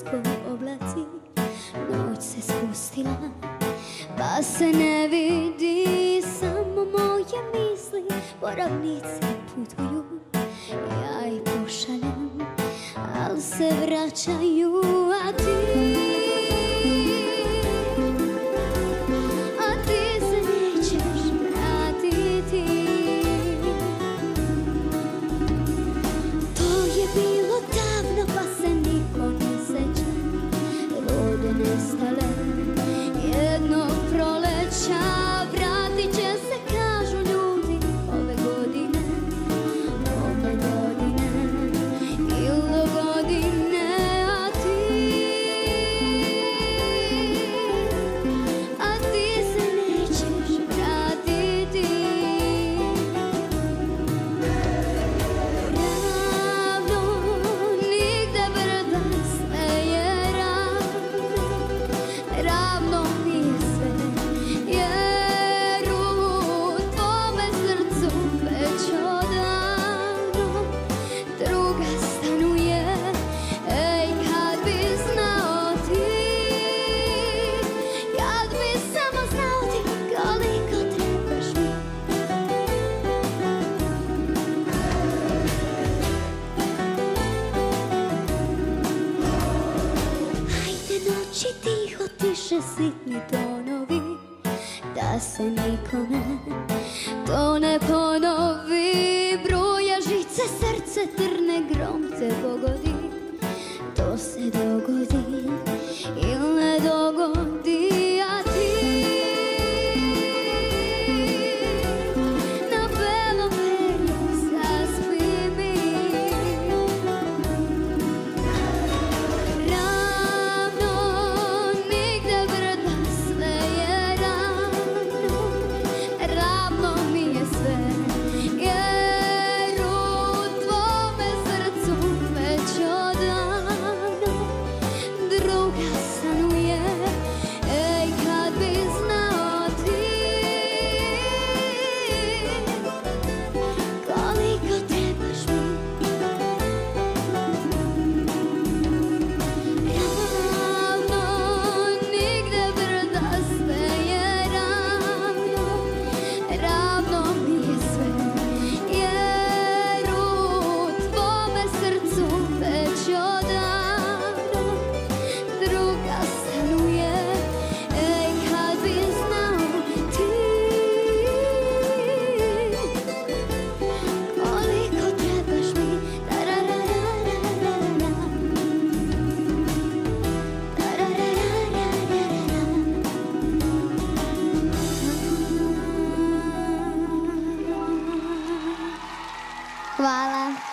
ko oblaci. Noć se spustila, pa se ne vidi, samo moje misli po ravnici putuju. Ja ih pošaljem, al se vraćaju, a ti se nećeš vratiti. To je bilo davno, pa se niko ne seća. Rode nestale jednog proleća, vratit će se, kažu ljudi, ove godine. Ove godine ili godine, a ti se nećeš vratiti. Ravno, nigde brda, sve je ravno. Ravno mi je sve, jer u tvome srcu već odavno druga stanuje. Ej, kad bi znao ti, kad bi samo znao ti koliko trebaš mi. Hajde noći tiho, tiše sitni tonovi, da se nikome to ne ponovi. Bruja žice, srce trne, grom te pogodi. To se dogodi ili ne dogodi, a ti na belom perju zaspi mi. Ravno, nigde brda, sve je ravno. Ravno mi je sve, jer u tvome srcu već odavno druga stanuje. Ej, kad bi znao ti koliko trebaš mi. Ravno, nigde brda, sve je ravno. Ravno mi je sve, jer u tvome srcu već odavno druga stanuje. Ej, kad bi znao ti koliko trebaš mi. Hvala.